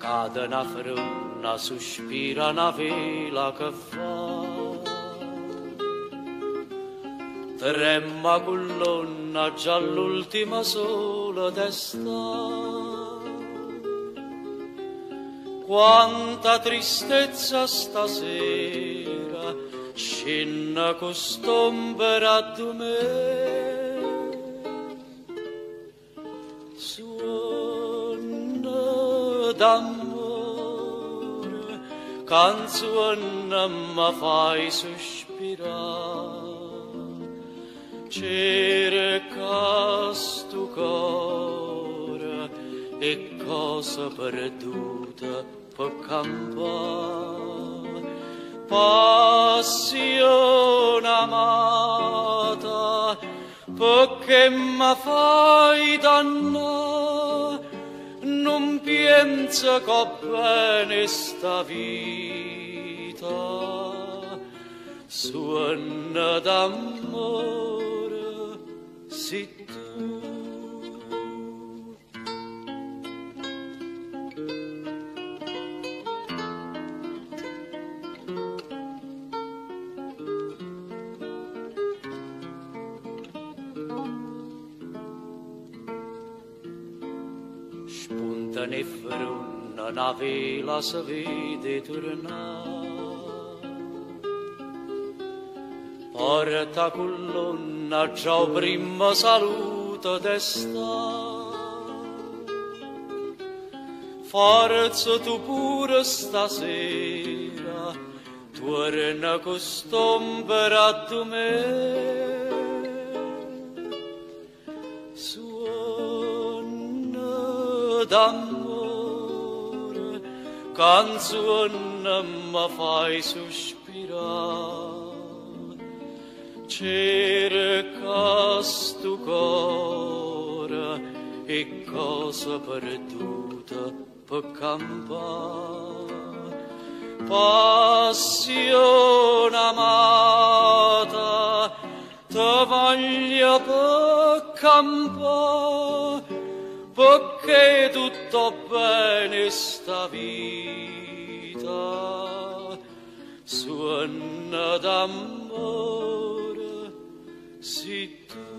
Cade una fruna, sospira una vela che fa. Tremma collonna già l'ultima sola d'estate. Quanta tristezza stasera scende quest'ombra di me. Suona d'amore, canzone mi fai sospirare. Cerca sto cuore e cosa perduta per campare. Passione amata, perché mi fai dannare? Non penso che bene sta vita, suona d'amore. Si tu spunta ne fruna una vela si vede tornare. Porta collonna già prima saluto d'estate. Forza tu pure stasera, torna quest'ombra di me. Suona d'amore, canzone mi fai sospirare. Cerca sto cuore e cosa perduta per campare. Passione amata, te voglio per campare, perché tutto bene sta vita, suona d'amore. Si tu